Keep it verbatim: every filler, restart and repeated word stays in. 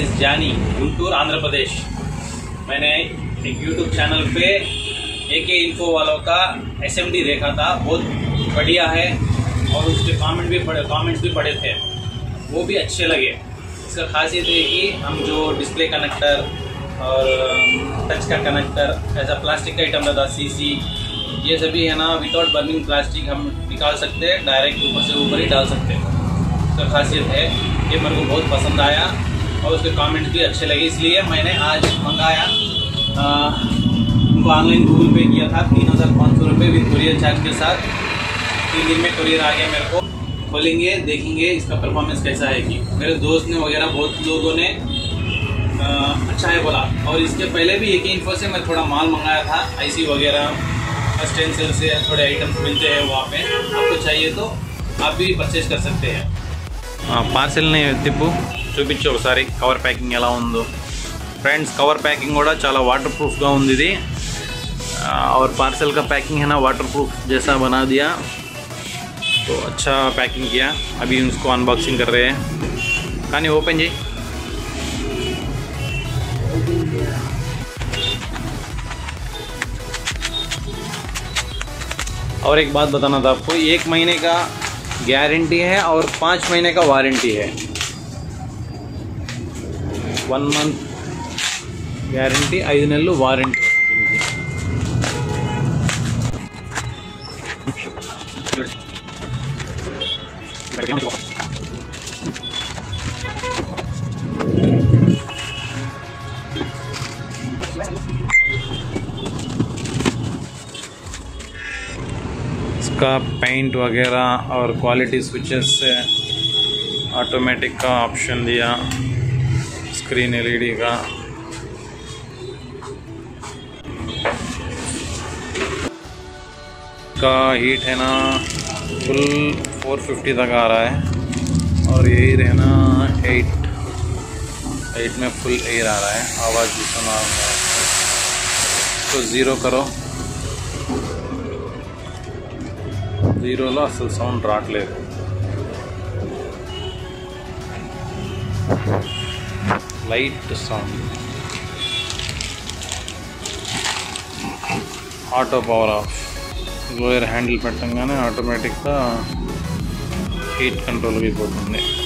Is जानी, गुंटूर आंध्र प्रदेश। मैंने एक यूट्यूब चैनल पे एके इन्फो वालों का एसएमडी देखा था, बहुत बढ़िया है और उसके कमेंट भी पढ़े कमेंट्स भी पढ़े थे, वो भी अच्छे लगे। इसका खासियत है कि हम जो डिस्प्ले कनेक्टर और टच का कनेक्टर, ऐसा प्लास्टिक का आइटम रहता सीसी, ये सभी है ना विदाउट बर्निंग प्लास्टिक हम निकाल सकते हैं, डायरेक्ट ऊपर से ऊपर ही डाल सकते हैं। इसका खासियत है, ये मेरे को बहुत पसंद आया और उसके कमेंट्स भी अच्छे लगे, इसलिए मैंने आज मंगाया। उनको ऑनलाइन गूगल पे किया था तीन हज़ार पाँच सौ रुपये विद कुरियर चार्ज के साथ। तीन दिन में कुरियर आ गया मेरे को। खोलेंगे, देखेंगे इसका परफॉर्मेंस कैसा है। कि मेरे दोस्त ने वगैरह बहुत लोगों ने आ, अच्छा है बोला। और इसके पहले भी एके इन्फो से मैं थोड़ा माल मंगाया था, आईसी वगैरह स्टेंसिल से थोड़े आइटम्स मिलते हैं वहाँ पे। आपको चाहिए तो आप भी परचेज कर सकते हैं। पार्सल नहीं తిప్పు చూపించు ఒకసారి కవర్ ప్యాకింగ్ ఎలా ఉందో। फ्रेंड्स कवर पैकिंग కూడా చాలా वाटर प्रूफ గా ఉంది ఇది। और पार्सल का पैकिंग है ना वाटर प्रूफ जैसा बना दिया, तो अच्छा पैकिंग किया। अभी उसको अनबॉक्सिंग कर रहे हैं। కానీ ओपन जी। और एक बात बताना था आपको, एक महीने का गारंटी है और पाँच महीने का वारंटी है। वन मंथ गारंटी, ఐదు నెలలు वारंटी। इसका पेंट वगैरह और क्वालिटी स्विचेस से ऑटोमेटिक का ऑप्शन दिया, स्क्रीन एलईडी का। का हीट है ना फुल चार सौ पचास तक आ रहा है और एयर है ना एट एट में फुल एयर आ रहा है। आवाज़ भी सुना रहा है। तो ज़ीरो करो, జీరోలో అసలు సౌండ్ రావట్లేదు। Light sound, auto power off, గ్లోయర్ హ్యాండిల్ పెట్టంగానే ఆటోమేటిక్గా హీట్ కంట్రోల్ అయిపోతుంది।